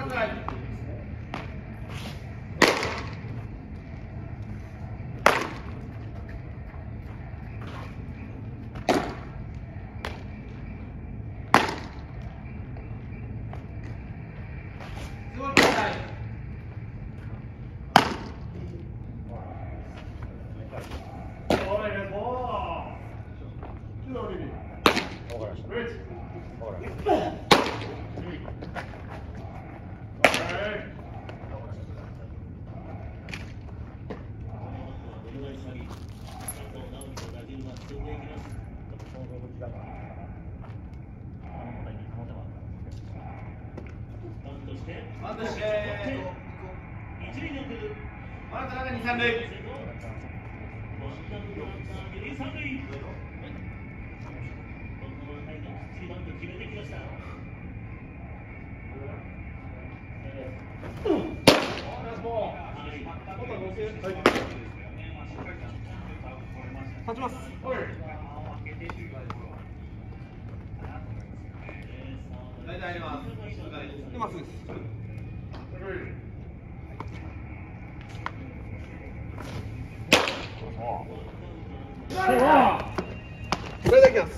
立ちます。大体あります。出ます。これでいきます。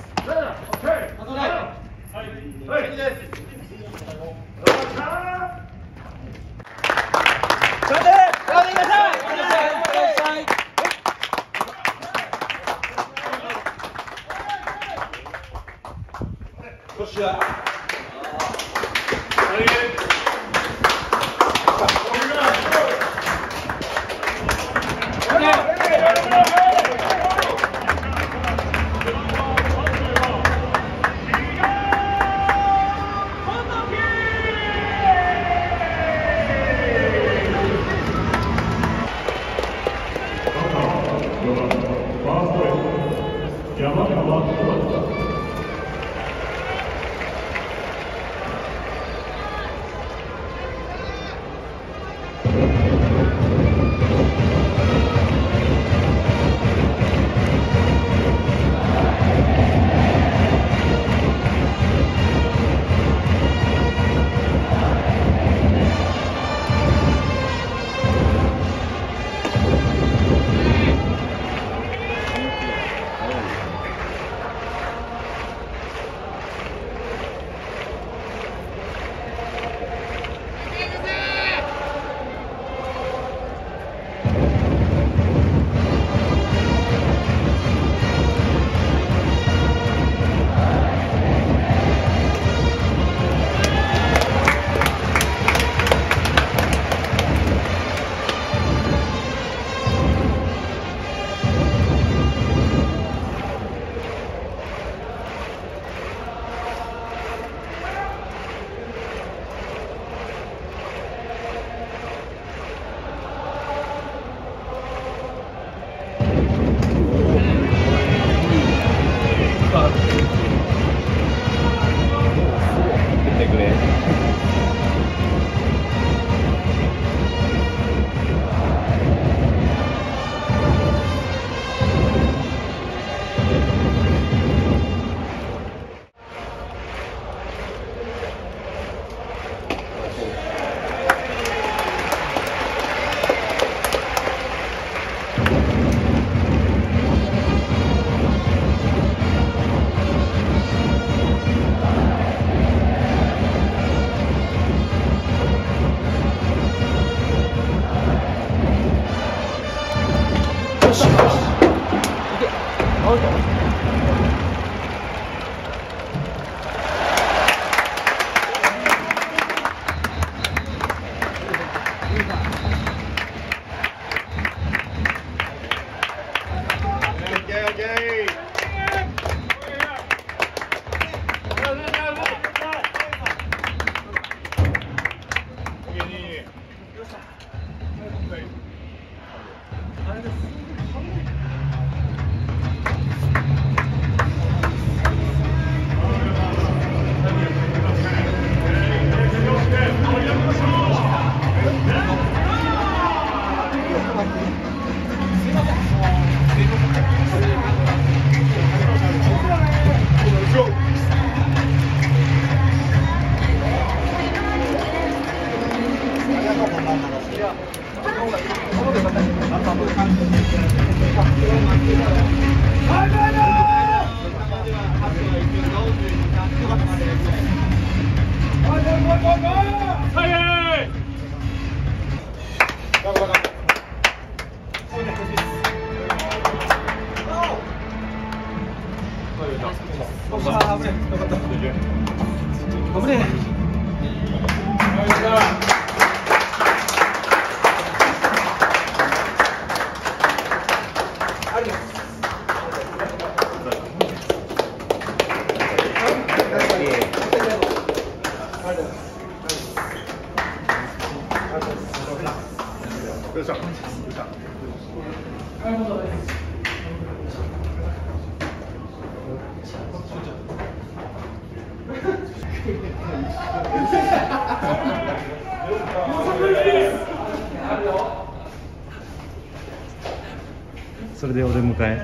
それでお出迎え。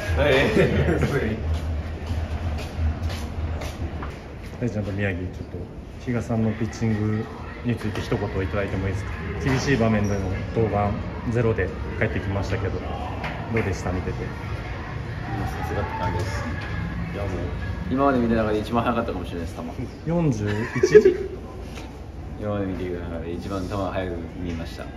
大ちゃんと宮城、ちょっと比嘉さんのピッチングについて一言いただいてもいいですか。厳しい場面での登板ゼロで帰ってきましたけど、どうでした見てて。 さすがって感じです。いやもう今まで見た中で一番速かったかもしれないです。球 41？ 今まで見てる中で一番球が速く見えました。い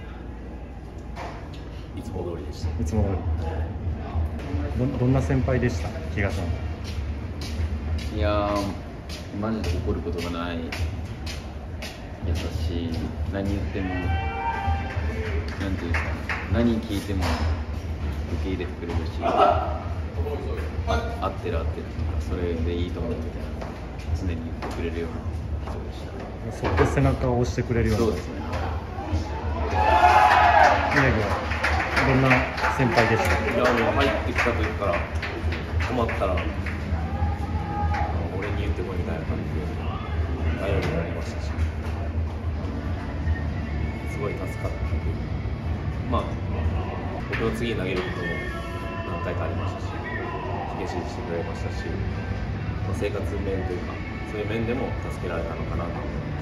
つも通りでした。 いつも通り。どんな先輩でした比嘉さん。 いやーマジで怒ることがない、優しい、何言ってもなんていうんですか、何聞いても受け入れてくれるし、合ってる合ってるそれでいいと思うみたいな常に言ってくれるような人でした。 そっと背中を押してくれるような。 そうですね。 宮城はどんな先輩でした。 いやもう入ってきた時から困ったら俺に言ってこいみたいな感じで頼りになりましたし、すごい助かった。まあ僕の次に投げることも何回かありましたし、指示してくれましたし、まあ、生活面というかそういう面でも助けられたのかなと思い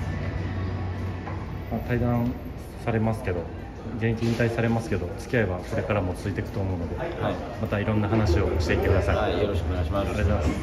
ます。 対談されますけど、現役引退されますけど、付き合いはこれからも続いていくと思うので、はい、またいろんな話をしていってください。 はい、よろしくお願いします。 ありがとうございます。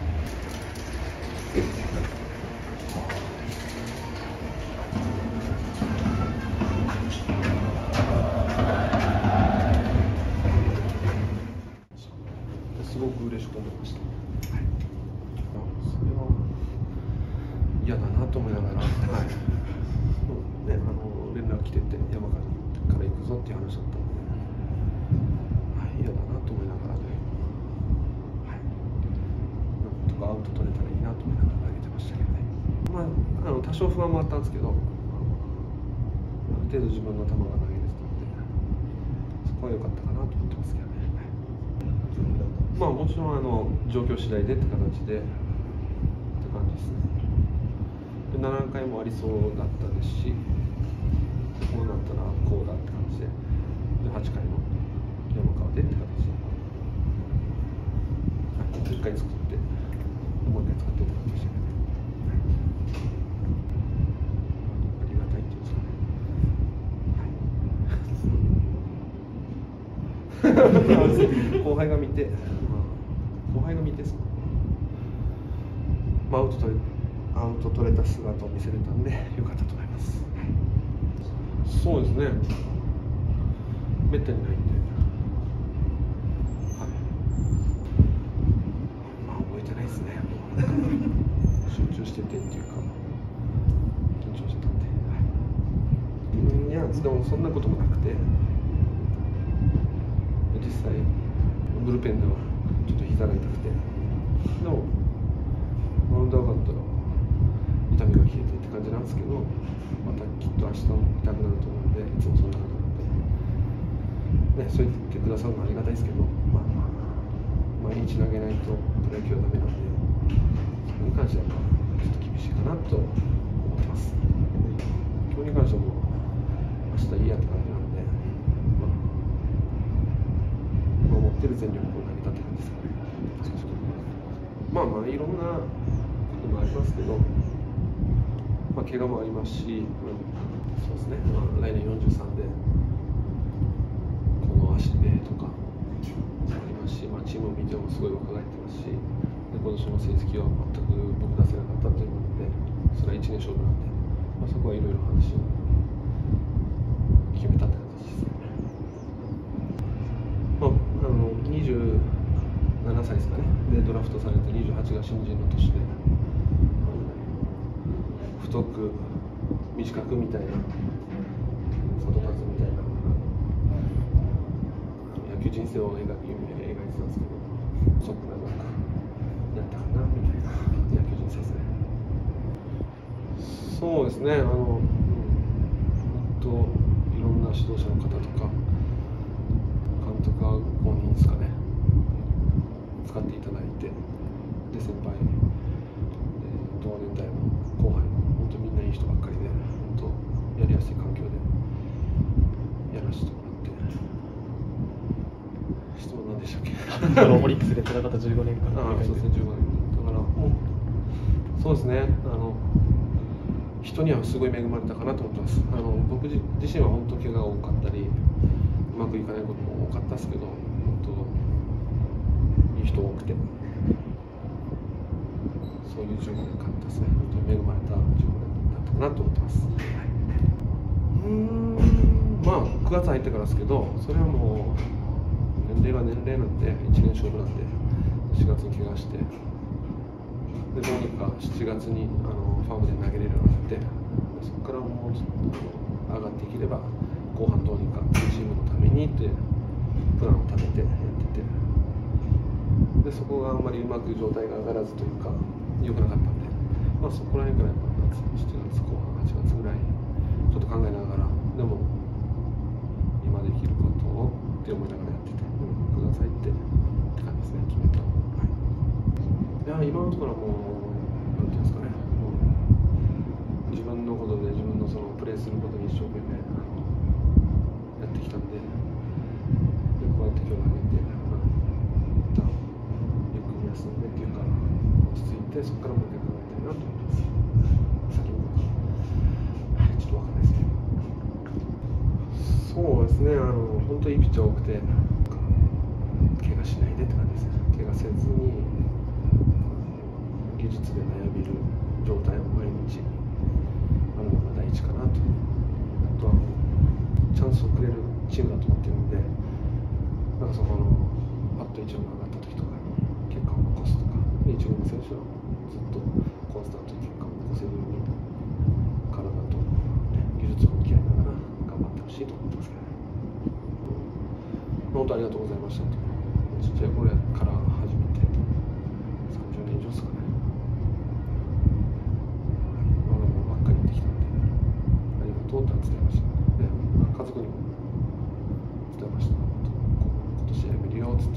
すごく嬉しく思いました。はい、それは嫌だなと思いながら、はい、ね、連絡来てて山から行くぞっていう話だったので、はい、嫌だなと思いながらね、はい、なんとかアウト取れたらいいなと思いながら投げてましたけどね。まあ、多少不安もあったんですけど、ある程度自分の球が投げれてたので、そこは良かったかなと思ってますけどね。まあもちろん状況次第でって形でって感じですね。で7回もありそうだったですし、こうなったらこうだって感じで、で8回の山川でって形で、1回作ってもう1回作ってって感じでしたけど、ありがたいっていうんですかね。後輩が見て、アウト取れた姿を見せれたんでよかったと思います。そうですね、めったにないんで、はい、まあ覚えてないですね。集中しててっていうか緊張してたんで、はい、いやでもそんなこともなくて、実際ブルペンではちょっと膝が痛くて、でもマウンド上がったら痛みが消えてって感じなんですけど、またきっと明日も痛くなると思うので、いつもそんな感じなので、ね、そう言ってくださるのはありがたいですけど、まあ、毎日投げないとプロ野球はダメなんで、それに関してはちょっと厳しいかなと思ってます。今日に関してはもう明日いいやって感じなんで、持ってる全力を投げたって感じですかね。まあいろんなこともありますけど、怪我もありますし、そうですね、来年43でこの足でとかありますし、チームを見てもすごい若返ってますし、で今年の成績は全く僕出せなかったというので、それは1年勝負なんで、 そこはいろいろ話を決めたって形ですね。27歳ですかね。でドラフトされて28が新人の年で、太く短くみたいな、外立つみたいな野球人生を描いてたんですけど、そこ長くやったかなみたいな野球人生ですね。そうですね、もっといろんな指導者の方とか監督が5人ですかね、使っていただいて、で先輩、同年代も後輩も本当みんないい人ばっかりで、本当やりやすい環境でやらせてもらって。質問何でしたっけ？ オリックスで戦った15年間。 そうですね、15年。だからそうですね、人にはすごい恵まれたかなと思ってます。僕自身は本当怪我が多かったり、うまくいかないことも多かったですけど、本当いい人多くて、そういう15年間ですね、本当に恵まれた15年だったかなと思ってます。まあ9月入ってからですけど、それはもう年齢が年齢なんで、1年勝負なんで、4月に怪我して、でどうにか7月にファームで投げれるようになって、そこからもうちょっと上がっていければ、後半どうにかチームのためにってプランを立ててやってて、でそこがあんまりうまく状態が上がらずというか、良くなかったんで、そこら辺からやっぱ7月後半、8月ぐらいちょっと考えながら、でも今できることをって思いながらやってて、9月入ってって感じですね、決めた。いや今のところはもう、なんていうんですかね、もう自分のことで自分のそのプレーすることに一生懸命やってきたんで、こうやって今日投げて、一旦ゆっくり休んでっていうか、落ち着いて、そこからもう一回考えたいなと思います。先のこと、ちょっと分かんないですけど。そうですね、本当にいいピッチャー多くて、怪我しないでって感じですね。怪我せずに技術で悩める状態を毎日あるのが第一かなと。あとはチャンスをくれるチームだと思ってるんで、なんかそこパッと一軍が上がった時とかに結果を残すとか、一軍の選手はずっとコンスタントに結果を残せるように体と、技術を向き合いながら頑張ってほしいと思ってますけどね。本当ありがとうございましたと。ちっちゃい頃から始めて30年以上ですかね。まだもうばっかり行ってきたんで、ありがとうって伝えました。で、家族にも伝えました。今年やめるよっつって。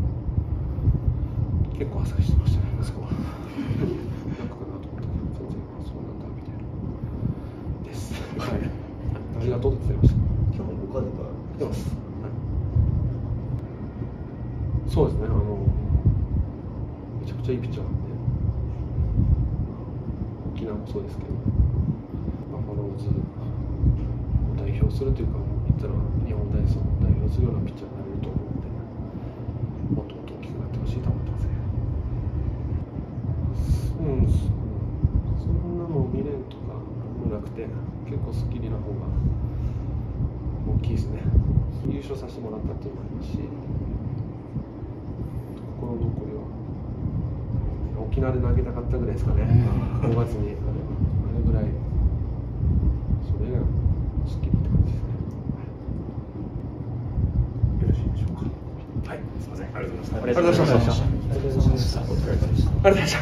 結構あっさりしてましたね、息子は。なんかかなと思ったけど、全然そうなんだみたいな。です。はい。ありがとうって伝えました。 今日もご家族は来てます。そうですね、めちゃくちゃいいピッチャーなんで、沖縄もそうですけど、バファローズを代表するというか、言ったら日本体操を代表するようなピッチャーになれると思うので、もっともっと大きくなってほしいと思ってますね。そんなの未練とかもなくて、結構スッキリな方が大きいですね。優勝させてもらったっていうのもありますし、心残りは沖縄で投げたかったぐらいですかね、5月にあれぐらい、それがすっきりって感じですね。 よろしいでしょうか。はい、すみません、ありがとうございました。ありがとうございました。ありがとうございました。お疲れ様でした。ありがとうございました。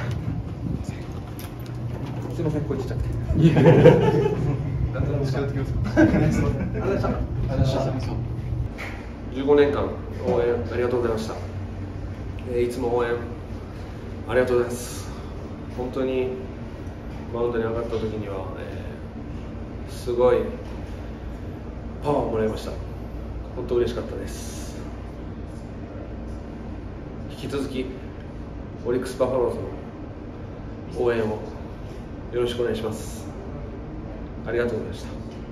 すみません、声ちっちゃくて。だんだん近寄ってきます。ありがとうございました。ありがとうございました。15年間応援ありがとうございました。いつも応援ありがとうございます。本当にマウンドに上がった時には、すごいパワーをもらいました。本当嬉しかったです。引き続きオリックスバファローズの応援をよろしくお願いします。ありがとうございました。